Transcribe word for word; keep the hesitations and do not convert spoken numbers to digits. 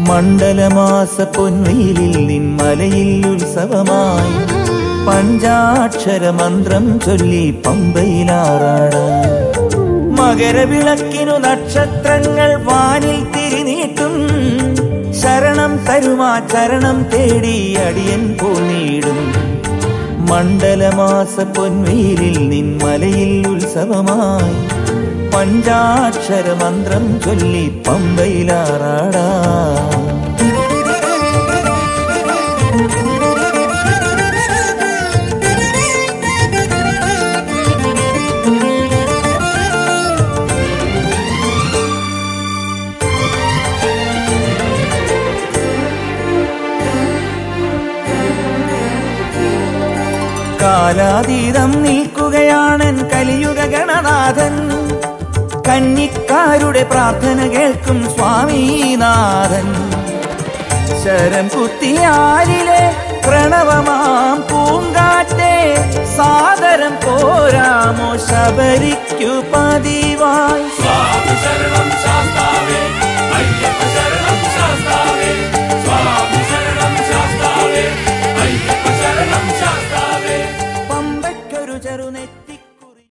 മണ്ഡലമാസ പൊൻവെയിലിൽ നിൻമലയിൽ ഉത്സവമായി പഞ്ചാക്ഷര മന്ത്രം ചൊല്ലി പമ്പയിലാറാടാൻ. മകരവിളക്കിനു നക്ഷത്രങ്ങൾ വാനിൽ തിരിനീട്ടും. ശരണം തരുമാ ചരണം തേടി അടിയൻ പോന്നിടും. മണ്ഡലമാസ പൊൻവെയിലിൽ നിൻമലയിൽ ഉത്സവമായി പഞ്ചാക്ഷര മന്ത്രം ചൊല്ലി പമ്പയിലാറാടാ. കാലാതീതം നിൽക്കുകയാണൻ കലിയുഗ ഗണനാഥൻ. കന്നിക്കാരുടെ പ്രാർത്ഥന കേൾക്കും സ്വാമിനാഥൻ. ശരം കുത്തിയാരിലെ പ്രണവമാം പൂങ്കാറ്റെ സാദരം പോരാമോ ശബരിക്കു പതിവായി.